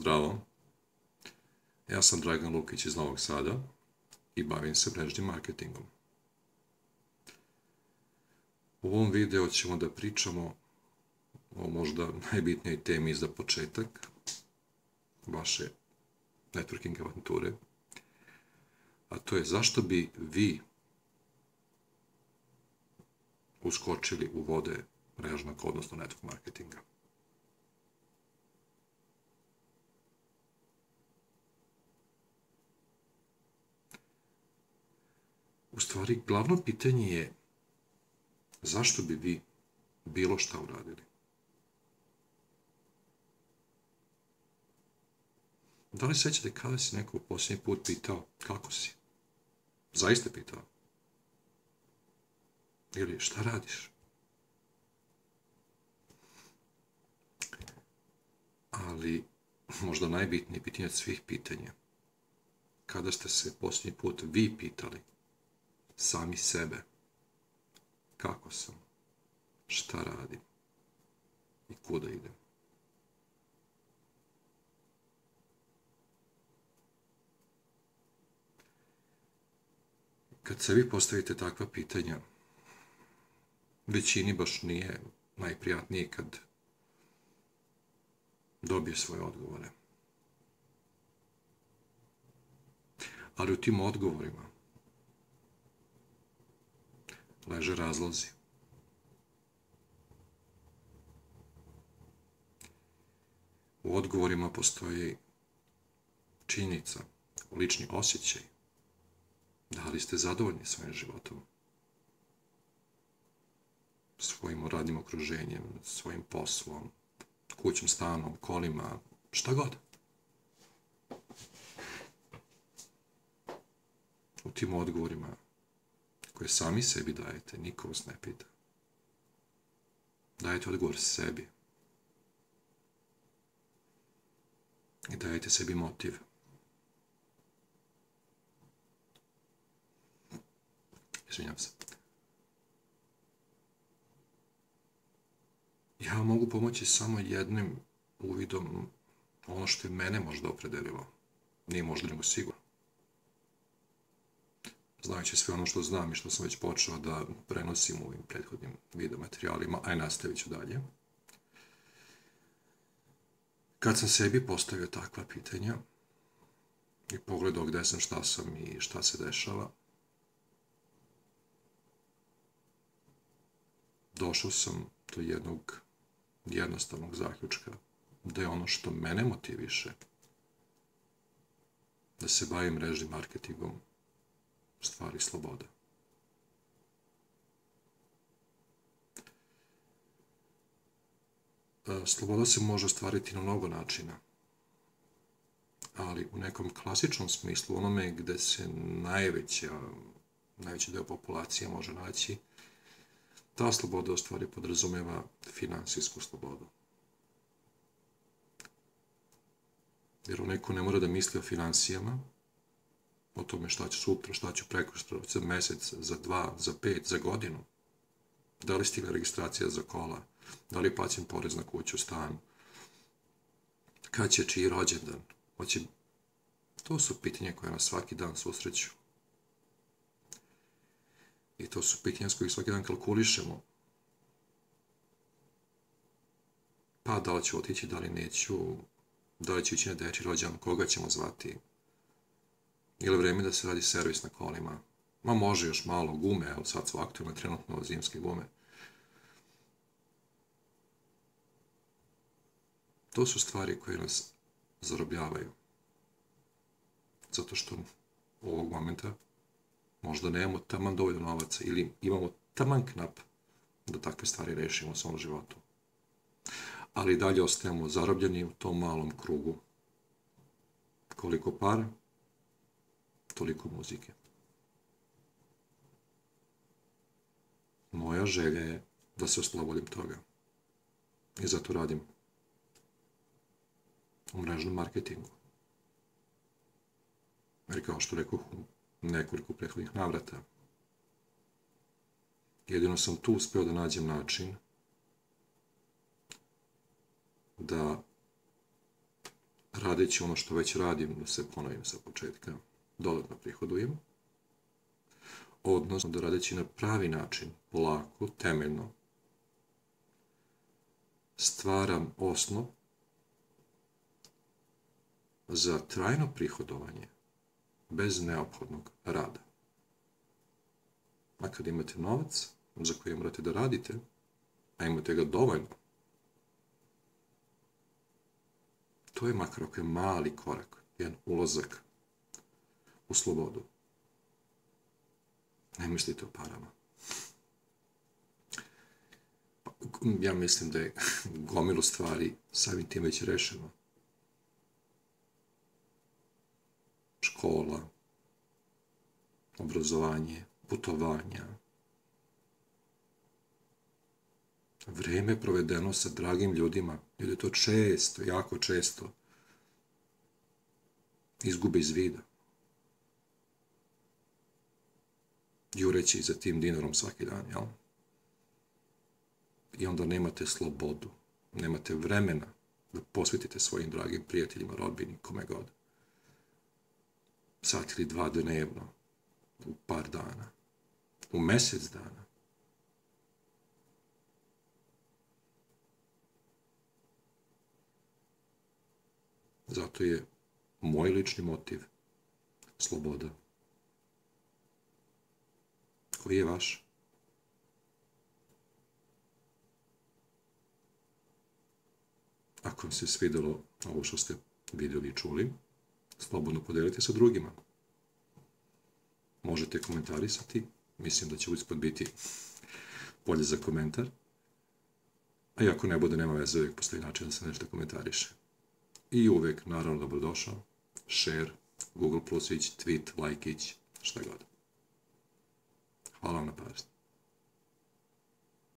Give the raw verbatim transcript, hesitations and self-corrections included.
Zdravo, ja sam Dragan Lukić iz Novog Sada i bavim se mrežnim marketingom. U ovom videu ćemo da pričamo o možda najbitnijoj temi za početak vaše networking avanture, a to je zašto bi vi uskočili u vode mrežnog, odnosno network marketinga. U stvari, glavno pitanje je zašto bi vi bilo šta uradili? Da li sećate kada si neko posljednji put pitao kako si? Zaista pitao? Ili šta radiš? Ali možda najbitnije pitanje od svih pitanja. Kada ste se posljednji put vi pitali sami sebe kako sam, šta radim i kuda idem? Kad sebi postavite takva pitanja, većini baš nije najprijatnije kad dobije svoje odgovore. Ali u tim odgovorima leže razlozi. U odgovorima postoji činjenica, lični osjećaj. Da li ste zadovoljni svojim životom? Svojim radnim okruženjem, svojim poslom, kućom, stanom, kolima, šta god. U tim odgovorima koje sami sebi dajete, niko vas ne pita. Dajete odgovor sebi. I dajete sebi motiv. Izvinjam se. Ja vam mogu pomoći samo jednim uvidom ono što je mene možda opredelilo. Nije možda nego sigurno. Znajući sve ono što znam i što sam već počeo da prenosim u ovim prethodnim video materijalima, a i nastavit ću dalje. Kad sam sebi postavio takva pitanja i pogledao gde sam, šta sam i šta se dešava, došao sam do jednog jednostavnog zaključka da je ono što mene motiviše da se bavim mrežnim marketingom stvari sloboda. Sloboda se može ostvariti na mnogo načina, ali u nekom klasičnom smislu, onome gde se najveći, najveći deo populacije može naći, ta sloboda u stvari podrazumeva finansijsku slobodu. Jer neko ne mora da misli o finansijama, o tome šta ću sutra, šta ću prekosutra, za mesec, za dva, za pet, za godinu. Da li stigla registracija za kola, da li je plaćen porez na kuću, stan, kad će čiji rođendan. Hoće... To su pitanja koje nas svaki dan susreću. I to su pitanja s kojih svaki dan kalkulišemo. Pa da li ću otići, da li neću, da li ću ići na dečji rođendan, koga ćemo zvati. Ili vreme da se radi servis na kolima. Ma može još malo gume, evo sad su aktualne trenutno zimske gume. To su stvari koje nas zarobljavaju. Zato što ovog momenta možda nemamo taman dovoljno novaca ili imamo taman knap da takve stvari rešimo u svom životu. Ali dalje ostajemo zarobljeni u tom malom krugu. Koliko para, toliko muzike. Moja želja je da se oslobodim toga. I zato radim u mrežnom marketingu. Jer kao što rekao nekoliko prethodnih navrata, jedino sam tu uspeo da nađem način da radeći ono što već radim, da se ponovim sa početka, dodatno prihodujem, odnosno da radeći na pravi način, polako, temeljno, stvaram osnov za trajno prihodovanje bez neophodnog rada. A kad imate novac za koji morate da radite, a imate ga dovoljno, to je makar ako je mali korak, jedan ulazak u slobodu. Ne mislite o parama. Ja mislim da je gomilu stvari samim tim već rešeno. Škola, obrazovanje, putovanja, vreme provedeno sa dragim ljudima, ljudi to često, jako često izgube iz vida. Jureći za tim dinarom svaki dan, jel? I onda nemate slobodu, nemate vremena da posvetite svojim dragim prijateljima, rodbini, kome god. Sat ili dva dnevno, u par dana, u mesec dana. Zato je moj lični motiv sloboda. Koji je vaš? Ako vam se svidelo ovo što ste vidjeli i čuli, slobodno podelite sa drugima. Možete komentarisati, mislim da će usput biti polje za komentar. A i ako ne bude, nema veze, uvijek postoji način da se nešto komentariše. I uvijek, naravno, dobrodošao, share, Google plusić, tweet, lajkić, šta god. Hvala vam na pažnji.